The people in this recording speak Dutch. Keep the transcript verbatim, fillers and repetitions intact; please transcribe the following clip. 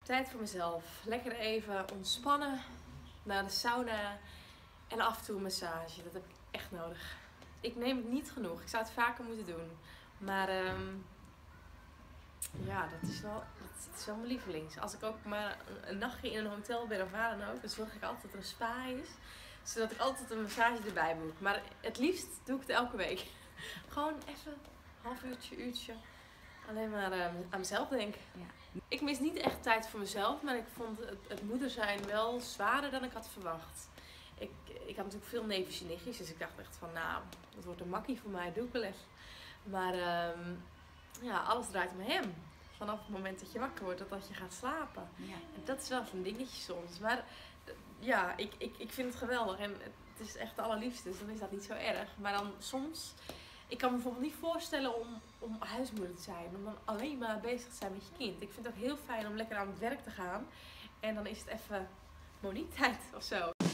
Tijd voor mezelf. Lekker even ontspannen. Naar de sauna. En af en toe een massage. Dat heb ik echt nodig. Ik neem het niet genoeg. Ik zou het vaker moeten doen. Maar um, ja, dat is, wel, dat is wel mijn lievelings. Als ik ook maar een, een nachtje in een hotel ben of waar dan ook. Dan zorg ik altijd dat er een spa is. Zodat ik altijd een massage erbij boek. Maar het liefst doe ik het elke week. Gewoon even een half uurtje, uurtje. Alleen maar uh, aan mezelf denken. Ja. Ik mis niet echt tijd voor mezelf. Maar ik vond het, het moeder zijn wel zwaarder dan ik had verwacht. Ik, ik had natuurlijk veel neefjes en nichtjes. Dus ik dacht echt van nou, dat wordt een makkie voor mij. Doe ik wel even. Maar um, ja, alles draait om hem. Vanaf het moment dat je wakker wordt, dat je gaat slapen. Ja. En dat is wel zo'n dingetje soms. Maar ja, ik, ik, ik vind het geweldig. En het is echt het allerliefste. Dus dan is dat niet zo erg. Maar dan soms... Ik kan me bijvoorbeeld niet voorstellen om, om huismoeder te zijn. Om dan alleen maar bezig te zijn met je kind. Ik vind het ook heel fijn om lekker aan het werk te gaan. En dan is het even Monique-tijd of zo.